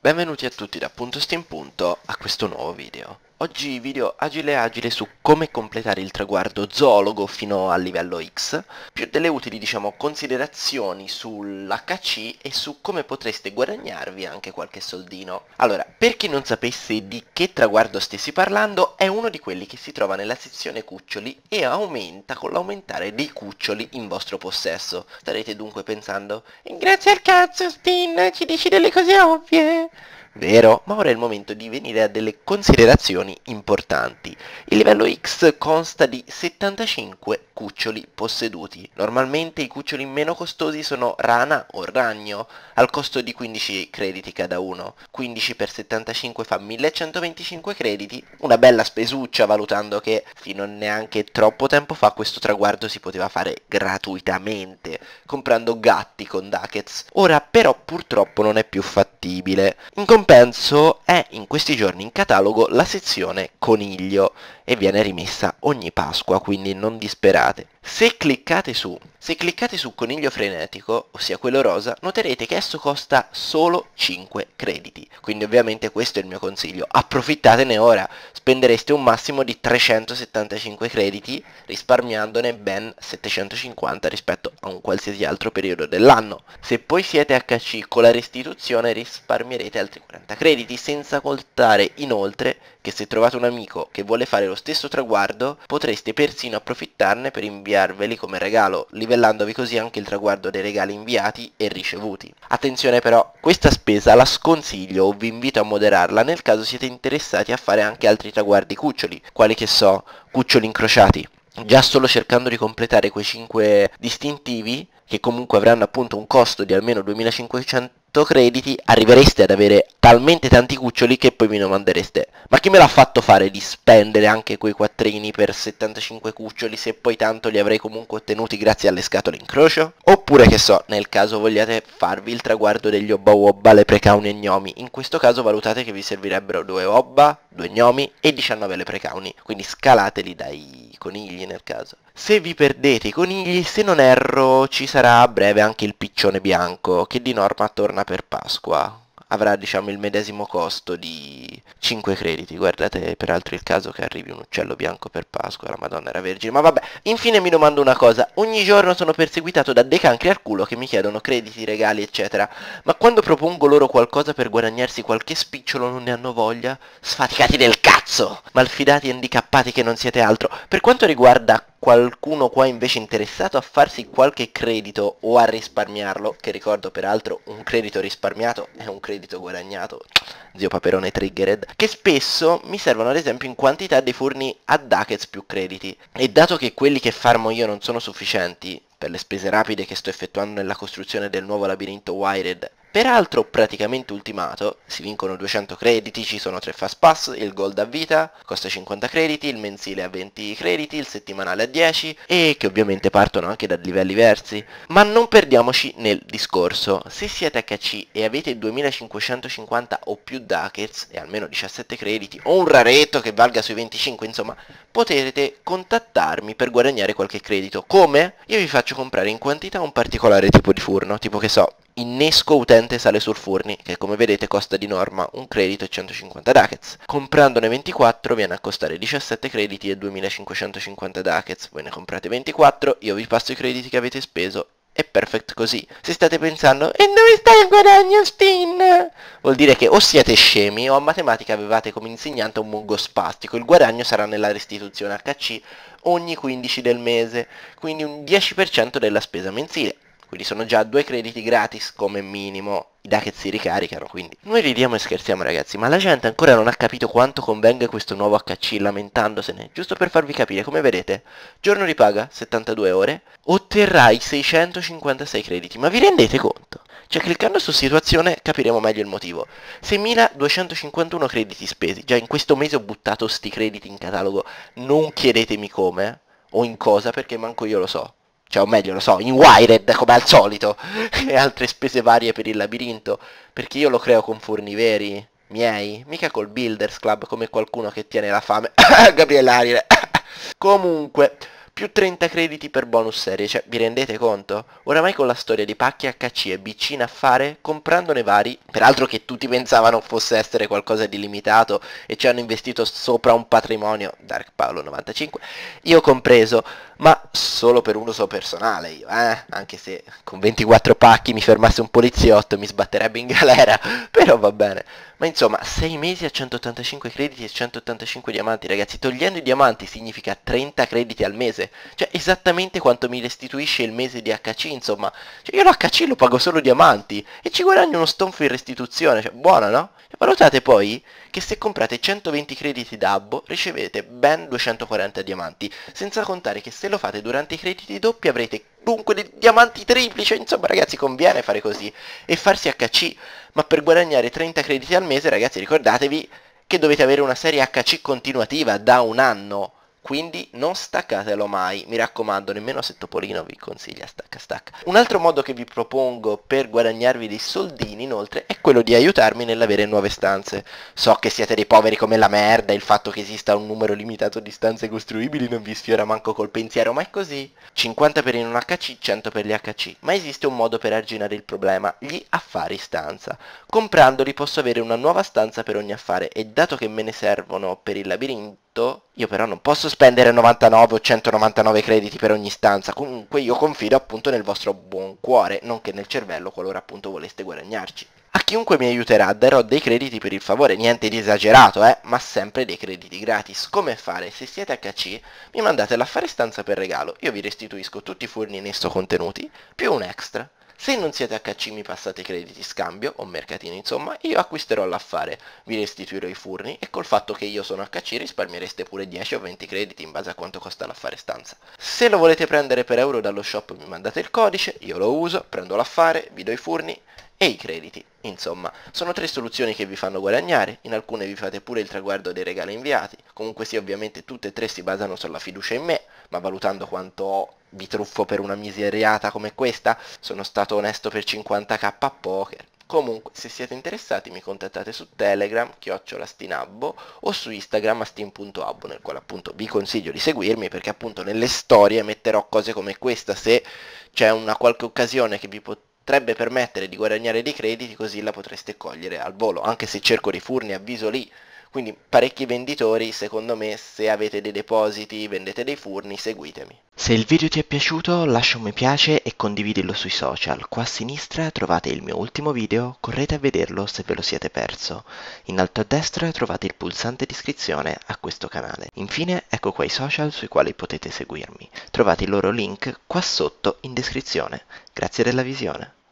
Benvenuti a tutti da Punto Sta in Punto a questo nuovo video. Oggi video agile su come completare il traguardo zoologo fino al livello X, più delle utili considerazioni sull'HC e su come potreste guadagnarvi anche qualche soldino. Allora, per chi non sapesse di che traguardo stessi parlando, è uno di quelli che si trova nella sezione cuccioli e aumenta con l'aumentare dei cuccioli in vostro possesso. Starete dunque pensando, grazie al cazzo Stin, ci dici delle cose ovvie. Vero, ma ora è il momento di venire a delle considerazioni importanti. Il livello X consta di 75 cuccioli posseduti. Normalmente i cuccioli meno costosi sono rana o ragno, al costo di 15 crediti cada uno. 15 per 75 fa 1125 crediti, una bella spesuccia valutando che fino a neanche troppo tempo fa questo traguardo si poteva fare gratuitamente, comprando gatti con ducats. Ora però purtroppo non è più fattibile. In compenso è in questi giorni in catalogo la sezione coniglio e viene rimessa ogni Pasqua, quindi non disperate. Se cliccate su coniglio frenetico, ossia quello rosa, noterete che esso costa solo 5 crediti. Quindi ovviamente questo è il mio consiglio, approfittatene ora, spendereste un massimo di 375 crediti risparmiandone ben 750 rispetto a un qualsiasi altro periodo dell'anno. Se poi siete HC con la restituzione risparmierete altri 40 crediti, senza contare inoltre che se trovate un amico che vuole fare lo stesso traguardo potreste persino approfittarne per inviarveli come regalo, livellandovi così anche il traguardo dei regali inviati e ricevuti. Attenzione però, questa spesa la sconsiglio o vi invito a moderarla nel caso siete interessati a fare anche altri traguardi cuccioli, quali che so, cuccioli incrociati. Già solo cercando di completare quei 5 distintivi, che comunque avranno appunto un costo di almeno 2500 crediti, arrivereste ad avere talmente tanti cuccioli che poi vi domandereste: ma chi me l'ha fatto fare di spendere anche quei quattrini per 75 cuccioli se poi tanto li avrei comunque ottenuti grazie alle scatole incrocio? Oppure che so, nel caso vogliate farvi il traguardo degli Obba Wobba, leprecauni e gnomi, in questo caso valutate che vi servirebbero 2 Obba, 2 gnomi e 19 leprecauni, quindi scalateli dai conigli nel caso. Se vi perdete i conigli, se non erro, ci sarà a breve anche il piccione bianco, che di norma torna per Pasqua. Avrà diciamo il medesimo costo di 5 crediti. Guardate peraltro il caso che arrivi un uccello bianco per Pasqua, la Madonna era vergine. Ma vabbè, infine mi domando una cosa: ogni giorno sono perseguitato da dei cancri al culo che mi chiedono crediti, regali eccetera, ma quando propongo loro qualcosa per guadagnarsi qualche spicciolo non ne hanno voglia? Sfaticati del cazzo, malfidati e handicappati che non siete altro. Per quanto riguarda qualcuno qua invece interessato a farsi qualche credito o a risparmiarlo, che ricordo peraltro un credito risparmiato è un credito guadagnato, zio Paperone triggered, che spesso mi servono ad esempio in quantità dei furni a ducats più crediti, e dato che quelli che farmo io non sono sufficienti per le spese rapide che sto effettuando nella costruzione del nuovo labirinto Wired, peraltro praticamente ultimato, si vincono 200 crediti, ci sono 3 fast pass, il gold a vita costa 50 crediti, il mensile a 20 crediti, il settimanale a 10 e che ovviamente partono anche da livelli diversi. Ma non perdiamoci nel discorso, se siete HC e avete 2550 o più ducats e almeno 17 crediti o un raretto che valga sui 25, insomma, potete contattarmi per guadagnare qualche credito. Come? Io vi faccio comprare in quantità un particolare tipo di furno, tipo che so, innesco utente sale sul furni, che come vedete costa di norma un credito e 150 ducats. Comprandone 24 viene a costare 17 crediti e 2550 ducats. Voi ne comprate 24, io vi passo i crediti che avete speso. È perfect così. Se state pensando, e dove sta il guadagno, Stin? Vuol dire che o siete scemi o a matematica avevate come insegnante un mungo spastico. Il guadagno sarà nella restituzione HC ogni 15 del mese, quindi un 10% della spesa mensile. Quindi sono già 2 crediti gratis come minimo, i ducats si ricaricano, quindi noi ridiamo e scherziamo ragazzi, ma la gente ancora non ha capito quanto convenga questo nuovo HC lamentandosene. Giusto per farvi capire, come vedete, giorno di paga 72 ore, otterrai 656 crediti, ma vi rendete conto? Cioè cliccando su situazione capiremo meglio il motivo. 6251 crediti spesi, già in questo mese ho buttato sti crediti in catalogo, non chiedetemi come o in cosa perché manco io lo so. Cioè, o meglio, lo so, in Wired, come al solito, e altre spese varie per il labirinto, perché io lo creo con furni veri, miei, mica col Builders Club come qualcuno che tiene la fame. Gabriele Arile. Comunque, più 30 crediti per bonus serie, cioè vi rendete conto? Oramai con la storia di pacchi HC e BC in affare, comprandone vari, peraltro che tutti pensavano fosse essere qualcosa di limitato e ci hanno investito sopra un patrimonio, Dark Paolo 95, io compreso, ma solo per un uso personale io, anche se con 24 pacchi mi fermasse un poliziotto mi sbatterebbe in galera, però va bene. Ma insomma, 6 mesi a 185 crediti e 185 diamanti, ragazzi, togliendo i diamanti significa 30 crediti al mese, cioè esattamente quanto mi restituisce il mese di HC, insomma, cioè io l'HC lo pago solo diamanti e ci guadagno uno stonfo in restituzione, cioè buono, no? E valutate poi che se comprate 120 crediti d'abbo ricevete ben 240 diamanti, senza contare che se lo fate durante i crediti doppi avrete dunque dei diamanti tripli, cioè insomma ragazzi conviene fare così e farsi HC, ma per guadagnare 30 crediti al mese ragazzi ricordatevi che dovete avere una serie HC continuativa da un anno, quindi non staccatelo mai, mi raccomando, nemmeno se Topolino vi consiglia stacca. Un altro modo che vi propongo per guadagnarvi dei soldini inoltre è quello di aiutarmi nell'avere nuove stanze. So che siete dei poveri come la merda, il fatto che esista un numero limitato di stanze costruibili non vi sfiora manco col pensiero, ma è così. 50 per in un HC, 100 per gli HC, ma esiste un modo per arginare il problema, gli affari stanza. Comprandoli posso avere una nuova stanza per ogni affare e dato che me ne servono per il labirinto, io però non posso spendere 99 o 199 crediti per ogni stanza, comunque io confido appunto nel vostro buon cuore, nonché nel cervello qualora appunto voleste guadagnarci. A chiunque mi aiuterà darò dei crediti per il favore, niente di esagerato, ma sempre dei crediti gratis. Come fare? Se siete HC, mi mandate l'affare stanza per regalo, io vi restituisco tutti i furni in esso contenuti, più un extra. Se non siete HC mi passate crediti scambio, o mercatino insomma, io acquisterò l'affare, vi restituirò i furni e col fatto che io sono HC risparmiereste pure 10 o 20 crediti in base a quanto costa l'affare stanza. Se lo volete prendere per euro dallo shop mi mandate il codice, io lo uso, prendo l'affare, vi do i furni e i crediti. Insomma, sono 3 soluzioni che vi fanno guadagnare, in alcune vi fate pure il traguardo dei regali inviati, comunque sì ovviamente tutte e 3 si basano sulla fiducia in me, ma valutando quanto vi truffo per una miseriata come questa, sono stato onesto per 50k a poker. Comunque, se siete interessati mi contattate su Telegram, @stinabbo, o su Instagram @stin.abbo, nel quale appunto vi consiglio di seguirmi perché appunto nelle storie metterò cose come questa, se c'è una qualche occasione che vi potrebbe permettere di guadagnare dei crediti, così la potreste cogliere al volo, anche se cerco dei furni avviso lì. Quindi parecchi venditori, secondo me, se avete dei depositi, vendete dei furni, seguitemi. Se il video ti è piaciuto lascia un mi piace e condividilo sui social. Qua a sinistra trovate il mio ultimo video, correte a vederlo se ve lo siete perso. In alto a destra trovate il pulsante di iscrizione a questo canale. Infine ecco qua i social sui quali potete seguirmi. Trovate i loro link qua sotto in descrizione. Grazie della visione.